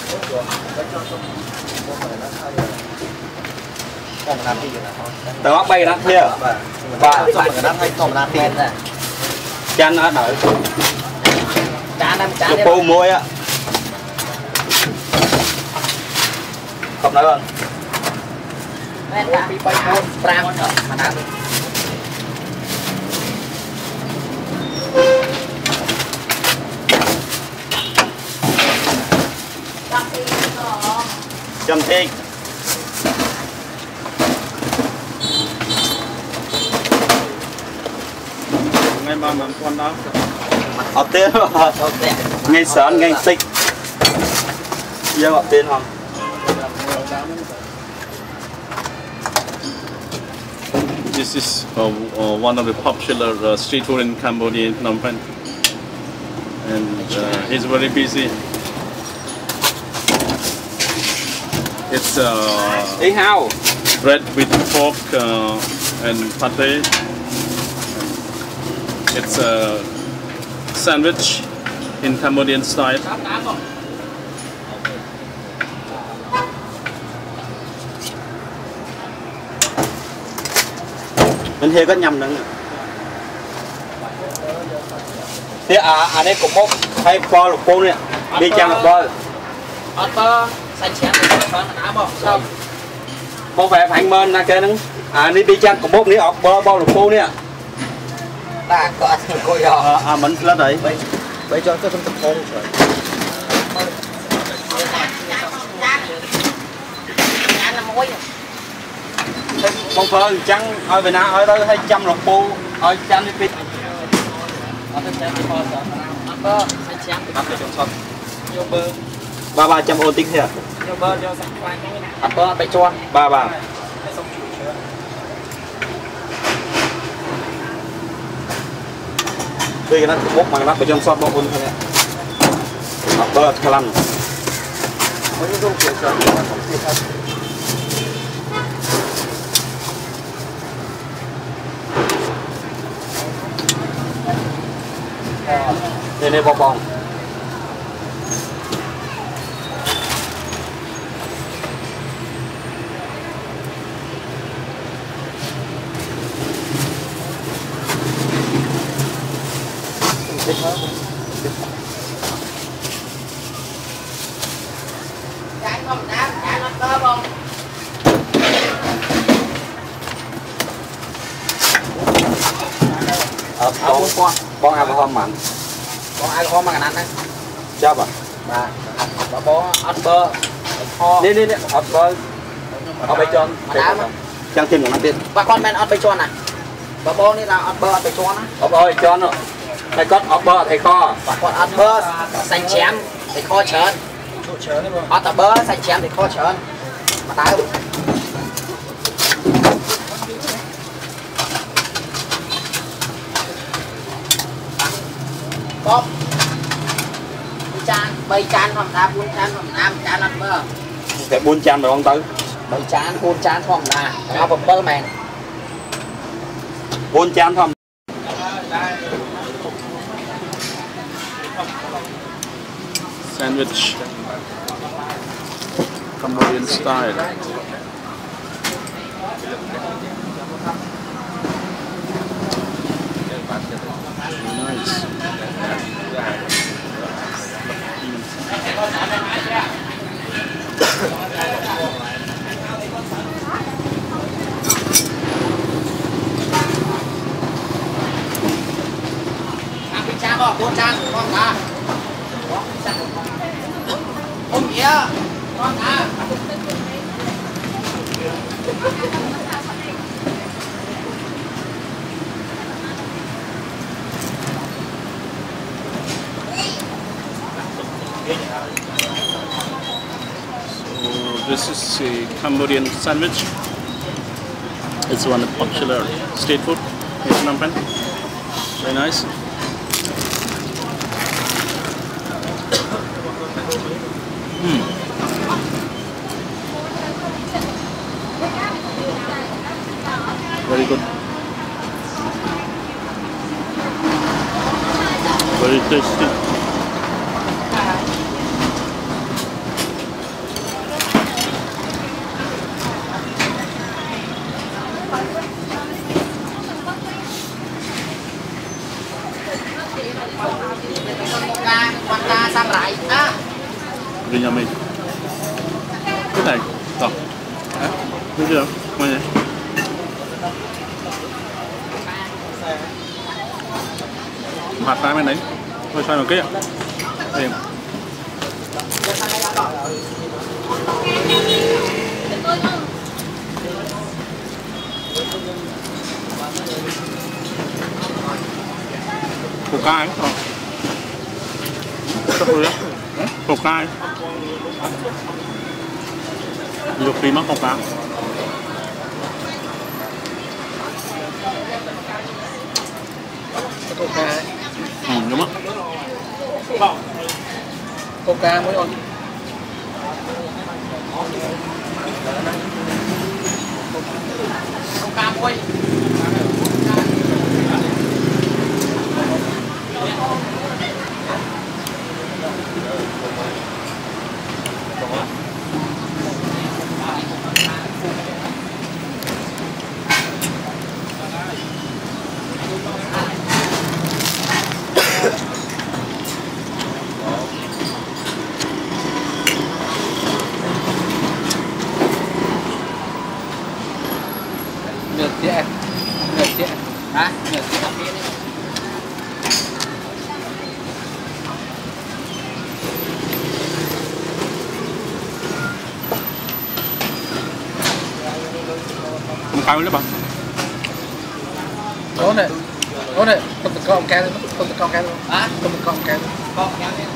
đó bay đó kia và nó thấy còn là tiền nè chăn nó đợi chán ปูmuối á không nói không bị bay buôn pram mà nát châm thiên ngay mà con đó học tiếng ngay sớm ngay xích giờ học tiếng không This is one of the popular street food in Cambodia, in Phnom Penh, and he's very busy. It's bread with pork and pate. It's a sandwich in Cambodian style. Bên here có nhầm nữa. Thế đây cũng một hay bò lục bò nè, đi chăng lục bò. bơ xanh chén thì con đá bò xong. Bò vẻ phanh mơn na kia nưng. Đi chăng cũng một ní ọt bò lục bò nè. Ta có cô giò. Mình lên đấy. Bây giờ tôi không tập không rồi. Bông phơ trắng ở Việt Nam ở đó hay trăm lục bù ở trăm đi pít. Ba trăm ôn tích thế à? Bơ bậy cho. Ba. Đây cái nó bốc mà nó phải trong sọt bốc ôn thôi nè. Bơ khá lắm. Đây bong bong. Chán không đá, chán nó cơ không? Bong alcohol mặn. Bong alcohol mà ăn đấy. Chắp à? Bà bó ớt bơ. Đi, ớt bơ. Ớt bay tròn. Chẳng thêm một năm tiền. Bà con men ớt bay tròn này. Bà bó này là ớt bơ ớt bay tròn á. Ớt bay tròn rồi. Thầy có ớt bơ thầy kho. Bà con ớt bơ xanh chém thầy kho trơn. Ớt bơ xanh chém thầy kho trơn. Mà tao. Bóp. Bay chan phòng đá, 4 chan phòng nam, chan ớt bơ. Phải 4 chan phải không tới? 4 chan phòng đá. Cho bột bơ mèn. 4 chan phòng. Sandwich, Cambodian style. Nice. Chan bò, 4 chan phòng đá. Ôm kia, con đá. So this is a Cambodian sandwich. It's one of popular street food in Phnom Penh. Very nice. Very good. Very tasty. yummy. Cái này, rồi. Thấy chưa? Ngon vậy? Hạt phá bên đấy. Thôi xoay một cái ạ. Đây. Củ cải. Chắc rồi đó. Củ cải. Luộc tí mắc củ cải. Coca. Đúng không? Coca mới ngon. Coca muối. Được chứ em. Được chứ. Hả? Được chứ cà phê đấy. Không cay nữa bạn. Ổn này. Ổn này. Không được con cá luôn. Không được con cá luôn. Hả? Không được con cá luôn. Con cá luôn.